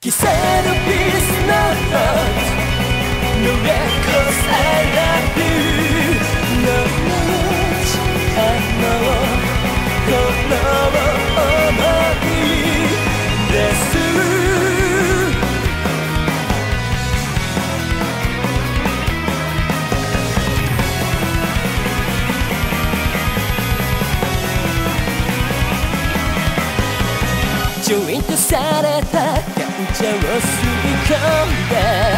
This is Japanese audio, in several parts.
He said a peace note, no records I love you. No much I know, 心を思い出す。ジョイントされた患者を吸い込んで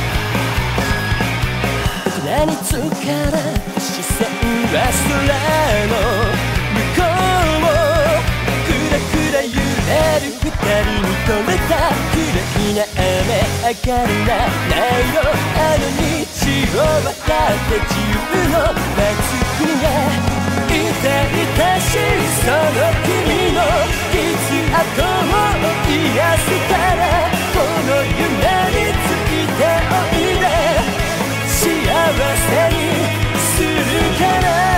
大人に疲れた視線は空の向こうをくらくら揺れる二人に取れた暗いな雨上がりなないのあの道を渡って自由の待つ国へ痛々しいその君の傷跡を癒すからこの夢についておいで幸せにするから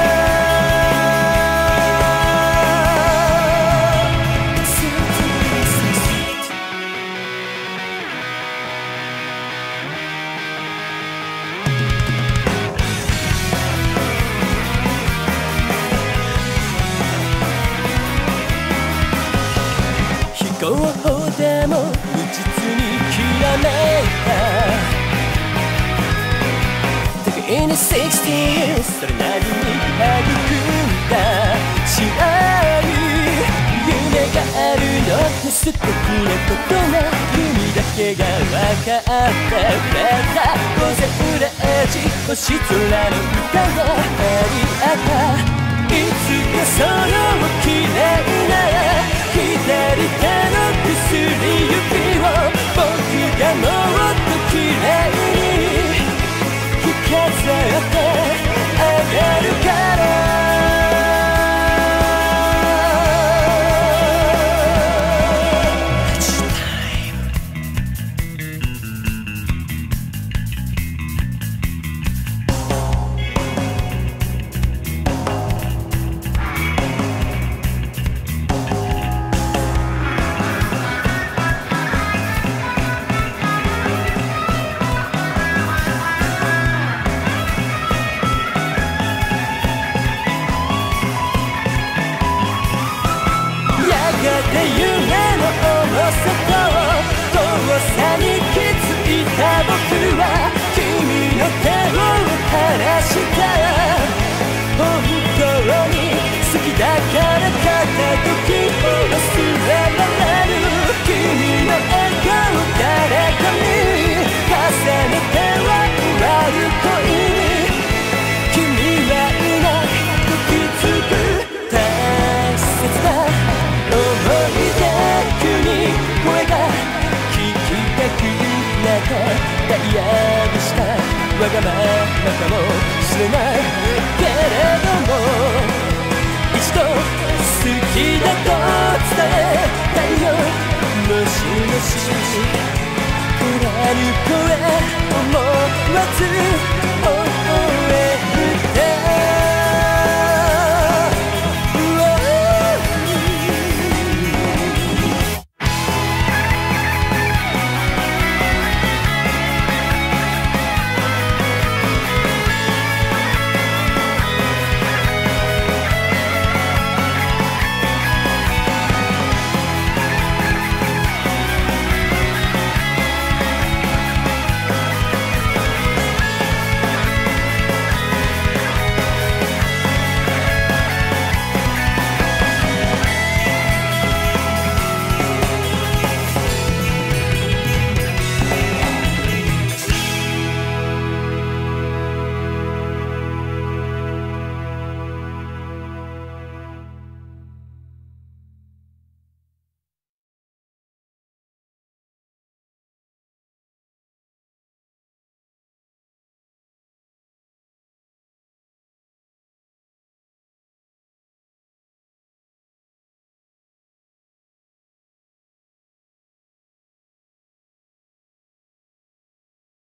合法でも無実にきらめいた互いに60それなりに育んだ白い夢があるのって素敵なことが君だけが分かってくれた午前0時星空の歌がありあったいつかその綺麗な左手の薬指を僕がもっと綺麗に着飾ってあげるから夢の重さと遠さに気づいた僕は君の手を離した本当に好きだから片時を忘れられる君の笑顔誰かに重ねては終わる恋に君はいない時つく大切な思い出に声が聞きたくなってダイヤにしたわがままかもしれないけれども一度好きだと伝えたいよもしもし降らぬ声思わず